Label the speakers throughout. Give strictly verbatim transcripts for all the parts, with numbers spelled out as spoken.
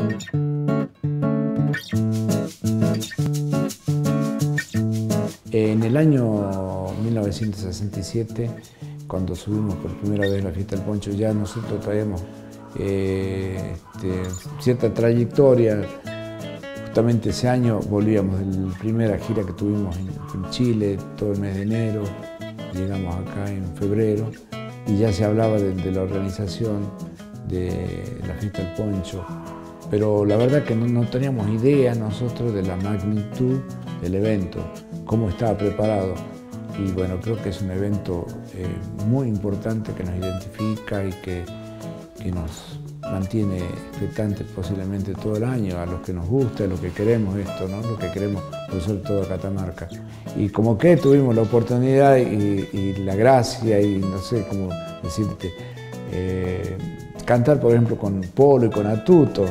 Speaker 1: En el año mil novecientos sesenta y siete, cuando subimos por primera vez la Fiesta del Poncho, ya nosotros traíamos eh, este, cierta trayectoria. Justamente ese año volvíamos de la primera gira que tuvimos en, en Chile, todo el mes de enero, llegamos acá en febrero y ya se hablaba de, de la organización de la Fiesta del Poncho, pero la verdad que no, no teníamos idea nosotros de la magnitud del evento, cómo estaba preparado. Y bueno, creo que es un evento eh, muy importante que nos identifica y que, que nos mantiene expectantes posiblemente todo el año, a los que nos gusta, a los que queremos esto, ¿no? Lo que queremos, por sobre todo a Catamarca. Y como que tuvimos la oportunidad y, y la gracia y no sé cómo decirte, eh, cantar por ejemplo con Polo y con Atuto,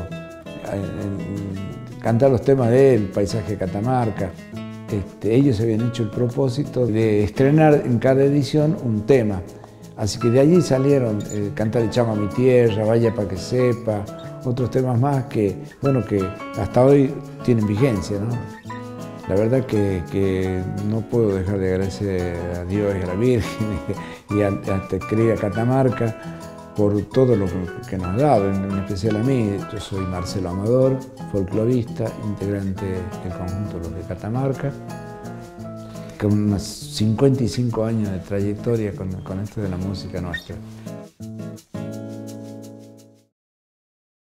Speaker 1: cantar los temas de él, Paisaje de Catamarca. Este, ellos habían hecho el propósito de estrenar en cada edición un tema. Así que de allí salieron eh, Cantar el Chama a mi tierra, Vaya pa' que sepa, otros temas más que, bueno, que hasta hoy tienen vigencia, ¿no? La verdad que, que no puedo dejar de agradecer a Dios y a la Virgen y a, a esta querida Catamarca por todo lo que nos ha dado, en, en especial a mí. Yo soy Marcelo Amador, folclorista, integrante del conjunto Los de Catamarca, con unos cincuenta y cinco años de trayectoria con, con esto de la música nuestra.